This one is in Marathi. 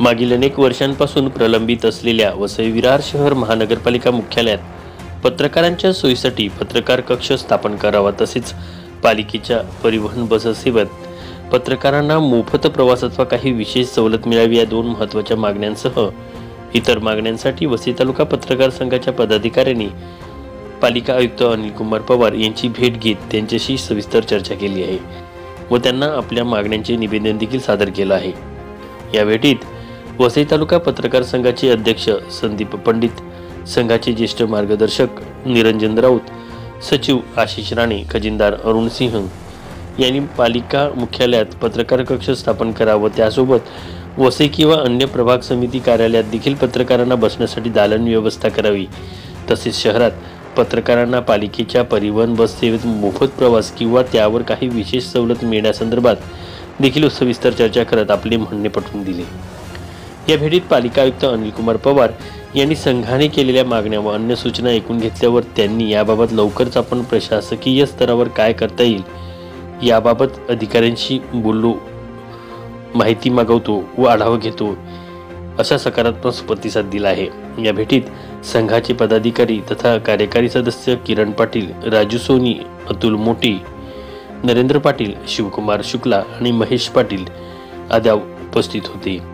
मागील अनेक वर्षांपासून प्रलंबित असलेल्या वसई विरार शहर महानगरपालिका मुख्यालयात पत्रकारांच्या सोयीसाठी पत्रकार कक्ष स्थापन करावा, तसेच पालिकेच्या परिवहन बस सेवेत पत्रकारांना मोफत प्रवासात व काही विशेष सवलत मिळावी या दोन महत्त्वाच्या मागण्यांसह इतर मागण्यांसाठी वसई तालुका पत्रकार संघाच्या पदाधिकाऱ्यांनी पालिका आयुक्त अनिल कुमार पवार यांची भेट घेत त्यांच्याशी सविस्तर चर्चा केली आहे व त्यांना आपल्या मागण्यांचे निवेदन देखील सादर केलं आहे। या भेटीत वसई तालुका पत्रकार संघाचे अध्यक्ष संदीप पंडित, संघाचे ज्येष्ठ मार्गदर्शक निरंजन राऊत, सचिव आशिष राणे, खजिनदार अरुण सिंह यांनी पालिका मुख्यालयात पत्रकार कक्ष स्थापन करावा, त्यासोबत वसई किंवा अन्य प्रभाग समिती कार्यालयात देखील पत्रकारांना बसण्यासाठी दालन व्यवस्था करावी, तसेच शहरात पत्रकारांना पालिकेच्या परिवहन बस सेवेत मोफत प्रवास किंवा त्यावर काही विशेष सवलत मिळण्यासंदर्भात देखील सविस्तर चर्चा करत आपले म्हणणे पटवून दिले। या भेटीत पालिका आयुक्त अनिल कुमार पवार यांनी संघाने केलेल्या मागण्या व अन्य सूचना ऐकून घेतल्यावर त्यांनी याबाबत लवकरच आपण प्रशासकीय स्तरावर काय करता येईल याबाबत अधिकाऱ्यांशी बोललो, माहिती मागवतो व आढावा घेतो असा सकारात्मक प्रतिसाद दिला आहे। या भेटीत संघाचे पदाधिकारी तथा कार्यकारी सदस्य किरण पाटील, राजू सोनी, अतुल मोटी, नरेंद्र पाटील, शिवकुमार शुक्ला आणि महेश पाटील आदी उपस्थित होते।